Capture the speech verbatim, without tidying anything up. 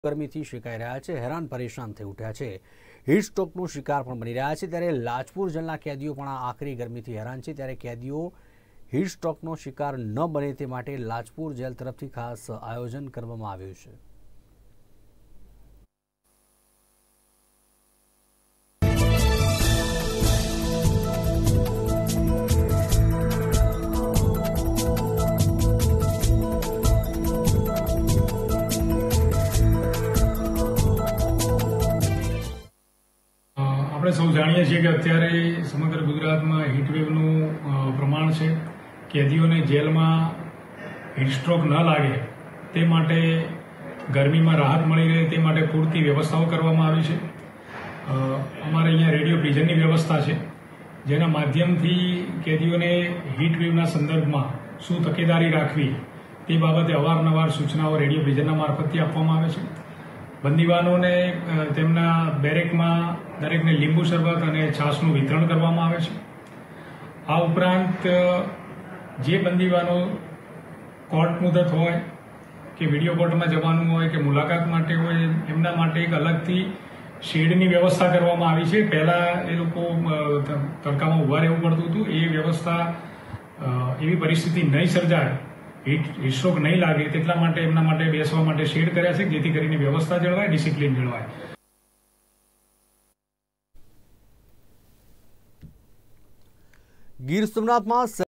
ગરમીથી શેકાઈ રહ્યા છે, હેરાન પરેશાન થઈ ઉઠ્યા છે, હીટ સ્ટ્રોકનો શિકાર પણ બની રહ્યા છે। ત્યારે લાજપુર જેલના કેદીઓ પણ આ આકરી ગરમીથી હેરાન છે। ત્યારે કેદીઓ હીટ સ્ટ્રોકનો શિકાર ન બને તે માટે લાજપુર જેલ તરફથી ખાસ આયોજન કરવામાં આવ્યું છે। આપણે સૌ જાણીએ છીએ કે અત્યારે સમગ્ર ગુજરાતમાં હીટવેવનું પ્રમાણ છે। કેદીઓને જેલમાં હીટ સ્ટ્રોક ન લાગે તે માટે ગરમીમાં રાહત મળી રહે તે માટે પૂરતી વ્યવસ્થાઓ કરવામાં આવી છે। અમારે અહીંયા રેડિયો પ્રિઝનની વ્યવસ્થા છે, જેના માધ્યમથી કેદીઓને હીટવેવના સંદર્ભમાં શું તકેદારી રાખવી તે બાબતે અવારનવાર સૂચનાઓ રેડિયો પ્રિઝનના મારફતથી આપવામાં આવે છે। બંદીવાનોને તેમના બેરેકમાં દરેકને લીંબુ શરબત અને છાશનું વિતરણ કરવામાં આવે છે। આ ઉપરાંત જે બંદીવાનો કોર્ટ મુદત હોય કે વિડીયો કોર્ટમાં જવાનું હોય કે મુલાકાત માટે હોય, એમના માટે એક અલગથી શેડની વ્યવસ્થા કરવામાં આવી છે। પહેલાં એ લોકો તડકામાં ઊભા રહેવું પડતું હતું, એ વ્યવસ્થા એવી પરિસ્થિતિ નહીં સર્જાય, હીટ સ્ટ્રોક નહીં લાગે તેટલા માટે એમના માટે બેસવા માટે શેડ કર્યા છે, જેથી કરીને વ્યવસ્થા જળવાય, ડિસિપ્લિન જળવાય। ગીર સોમનાથમાં